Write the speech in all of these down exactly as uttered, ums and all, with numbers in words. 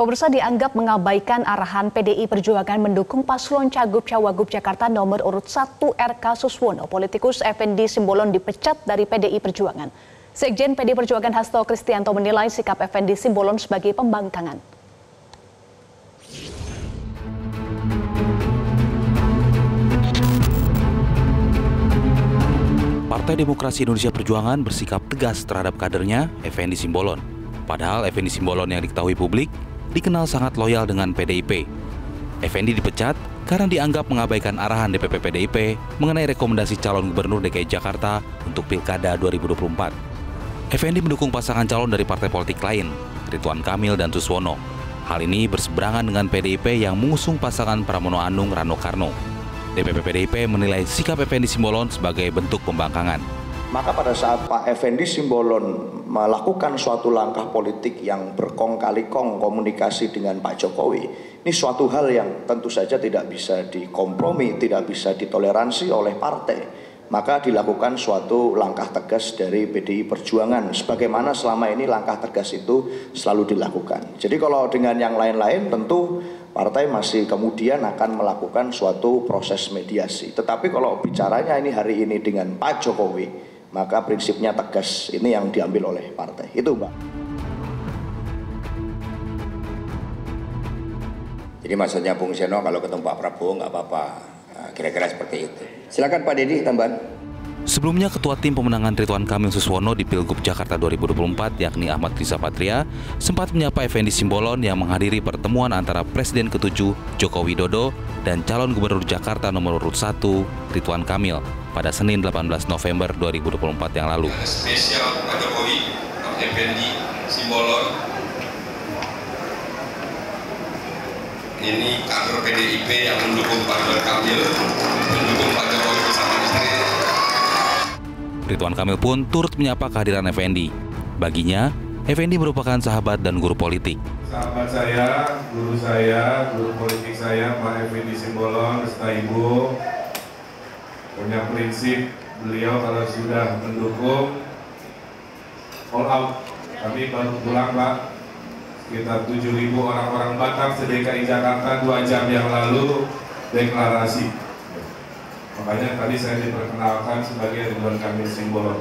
Pemirsa, dianggap mengabaikan arahan P D I Perjuangan mendukung paslon Cagup Cawagup Jakarta nomor urut satu R K Suswono. Politikus Effendi Simbolon dipecat dari P D I Perjuangan. Sekjen P D I Perjuangan Hasto Kristianto menilai sikap Effendi Simbolon sebagai pembangkangan. Partai Demokrasi Indonesia Perjuangan bersikap tegas terhadap kadernya, Effendi Simbolon. Padahal Effendi Simbolon yang diketahui publik dikenal sangat loyal dengan P D I P. Effendi dipecat karena dianggap mengabaikan arahan D P P P D I P mengenai rekomendasi calon gubernur D K I Jakarta untuk Pilkada dua ribu dua puluh empat. Effendi mendukung pasangan calon dari partai politik lain, Ridwan Kamil dan Suswono. Hal ini berseberangan dengan P D I P yang mengusung pasangan Pramono Anung Rano Karno. D P P P D I P menilai sikap Effendi Simbolon sebagai bentuk pembangkangan. Maka pada saat Pak Effendi Simbolon melakukan suatu langkah politik yang berkong kali kong komunikasi dengan Pak Jokowi, ini suatu hal yang tentu saja tidak bisa dikompromi, tidak bisa ditoleransi oleh partai. Maka dilakukan suatu langkah tegas dari P D I Perjuangan, sebagaimana selama ini langkah tegas itu selalu dilakukan. Jadi kalau dengan yang lain-lain tentu partai masih kemudian akan melakukan suatu proses mediasi. Tetapi kalau bicaranya ini hari ini dengan Pak Jokowi, maka prinsipnya tegas, ini yang diambil oleh partai. Itu, Mbak. Jadi maksudnya Bung Seno kalau ketemu Pak Prabowo nggak apa-apa, kira-kira seperti itu. Silakan Pak Dedi tambahan. Sebelumnya, Ketua Tim Pemenangan Ridwan Kamil Suswono di Pilgub Jakarta dua ribu dua puluh empat, yakni Ahmad Riza Patria, sempat menyapa Effendi Simbolon yang menghadiri pertemuan antara Presiden ketujuh Joko Widodo dan calon Gubernur Jakarta nomor urut satu Ridwan Kamil pada Senin delapan belas November dua ribu dua puluh empat yang lalu. Spesial Pak Jokowi, Pak Effendi Simbolon, ini kader P D I P yang mendukung Pak Ridwan Kamil, mendukung Pak Jokowi bersama istri. Ridwan Kamil pun turut menyapa kehadiran Effendi. Baginya, Effendi merupakan sahabat dan guru politik. Sahabat saya, guru saya, guru politik saya, Pak Effendi Simbolon, beserta Ibu, punya prinsip beliau kalau sudah mendukung all out. Kami baru pulang, Pak, sekitar tujuh ribu orang-orang Batak se-D K I Jakarta dua jam yang lalu deklarasi. Makanya tadi saya diperkenalkan sebagai Ridwan Kamil Simbolon.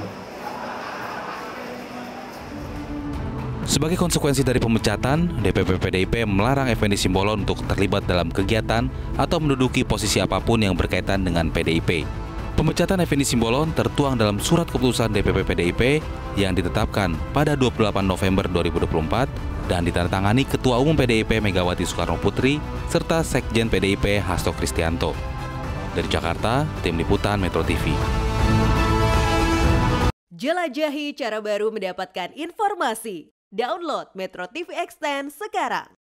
Sebagai konsekuensi dari pemecatan, D P P P D I P melarang Effendi Simbolon untuk terlibat dalam kegiatan atau menduduki posisi apapun yang berkaitan dengan P D I P. Pemecatan Effendi Simbolon tertuang dalam surat keputusan D P P P D I P yang ditetapkan pada dua puluh delapan November dua ribu dua puluh empat dan ditandatangani Ketua Umum P D I P Megawati Soekarno Putri serta Sekjen P D I P Hasto Kristianto. Dari Jakarta, Tim Liputan Metro T V. Jelajahi cara baru mendapatkan informasi. Download Metro T V Extend sekarang.